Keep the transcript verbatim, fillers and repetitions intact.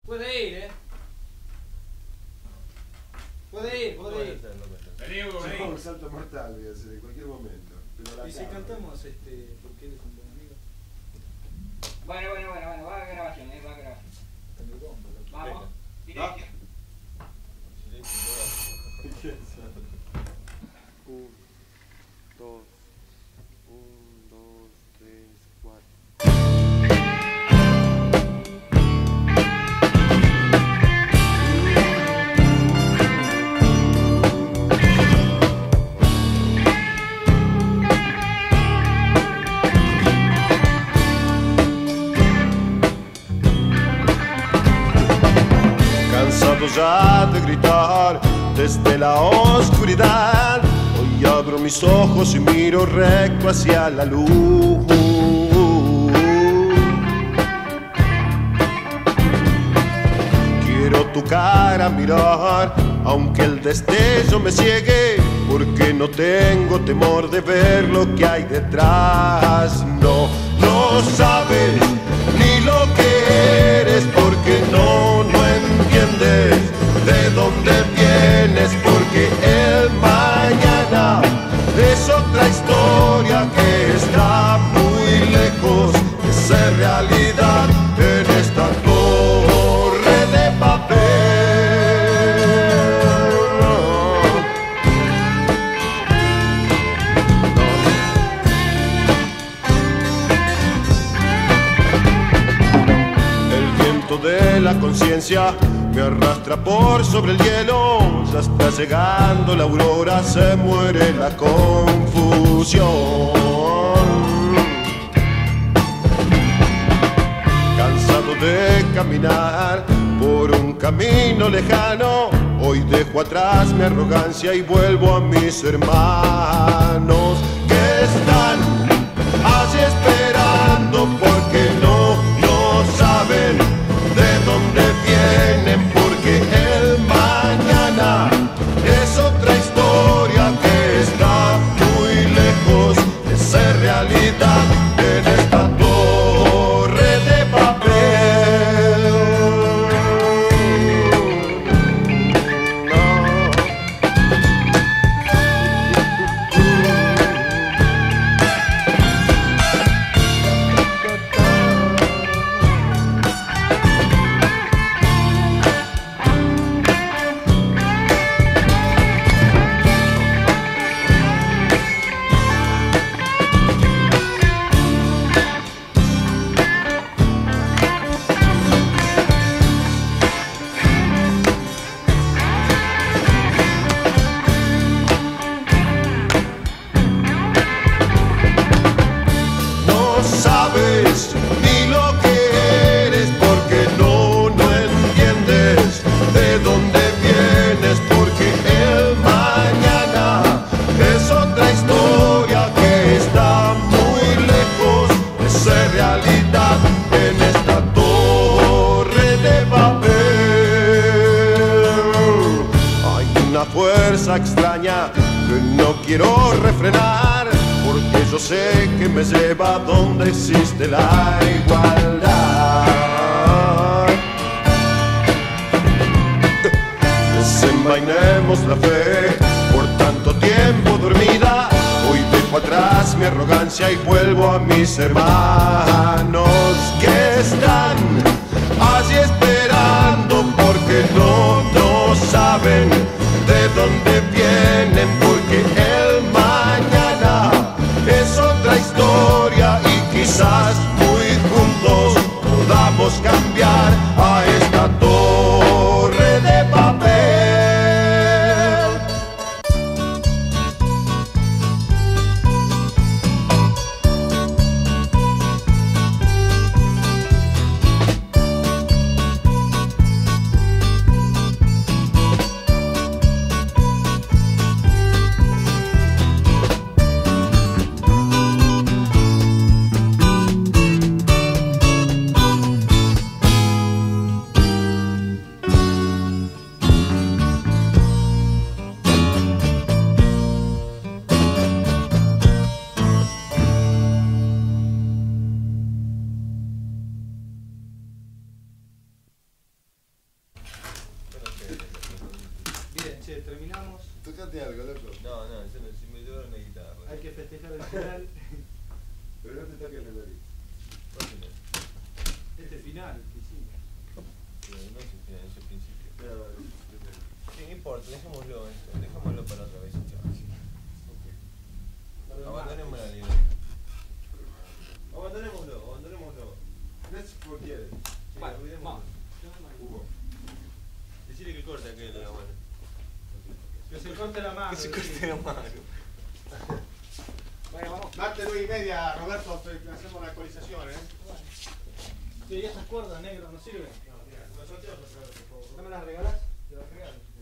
Puede ir, eh. Puede ir, puede ir. Vení, Hugo, Yo vení. hago un salto mortal, voy a hacer en cualquier momento. Pero la Y si cama. cantamos, este, porque eres un buen amigo. Bueno, bueno, bueno, bueno, va a grabación, eh, va a grabación. Vamos. Silencio. Un, dos, un, dos, tres, cuatro. Cansado ya de gritar desde la oscuridad, hoy abro mis ojos y miro recto hacia la luz. Quiero tu cara mirar, aunque el destello me ciegue, porque no tengo temor de ver lo que hay detrás. No, no sabes ni lo que eres, porque no, no entiendes de dónde vienes, porque el mañana es otra historia que está muy lejos de ser realidad en esta torre de papel. El viento de la conciencia me arrastra por sobre el hielo, ya está llegando la aurora, se muere la confusión. Cansado de caminar por un camino lejano, hoy dejo atrás mi arrogancia y vuelvo a mis hermanos que están allí esperando, porque no, no saben de dónde vienen, porque el mañana es otra historia que está muy lejos de ser realidad en esta torre de papel. No sabes ni lo que eres, porque no, no entiendes de dónde vienes, porque el mañana es otra historia que está muy lejos de ser realidad en esta torre de papel. Hay una fuerza extraña que no quiero refrenar, porque yo sé que me lleva donde existe la igualdad. Desenvainemos la fe por tanto tiempo dormida, hoy dejo atrás mi arrogancia y vuelvo a mis hermanos que están allí esperando, porque no, no saben de dónde vienen, porque el mañana es otra historia y quizás muy juntos podamos cambiar a esta torre de papel. terminamos. Tocate algo, loco. No, no, yo no, si me lloro una guitarra. Hay que festejar el final. Pero no te toques la nariz. ¿Por qué no? Este final que hicimos. Pero no es el final, es el principio. No, no, no. Sí, no importa, dejémoslo, eh, dejémoslo para otra vez, chaval. Abandonemos la libre. Abandonémoslo, abandonémoslo. Let's forget it. Sí, Bueno, olvidémoslo. vamos. Hugo. Decirle que corte aquel de la mano. Que se corte la mano. Que se decís. corte la mano. Bueno, vamos. Martes nueve y media, Roberto, hacemos la actualización, ¿eh? Sí, esas cuerdas negras no sirven. No, mira, nosotros, por favor. ¿No me las regalás? Te las regalo.